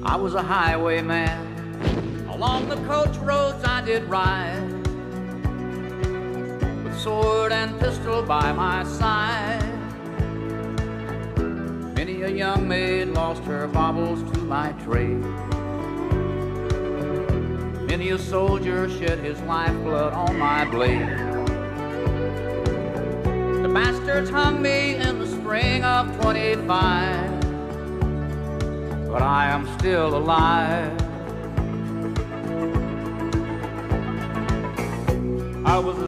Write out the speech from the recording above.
I was a highwayman. Along the coach roads I did ride, with sword and pistol by my side. Many a young maid lost her baubles to my trade. Many a soldier shed his lifeblood on my blade. The bastards hung me in the spring of '25, but I am still alive. I was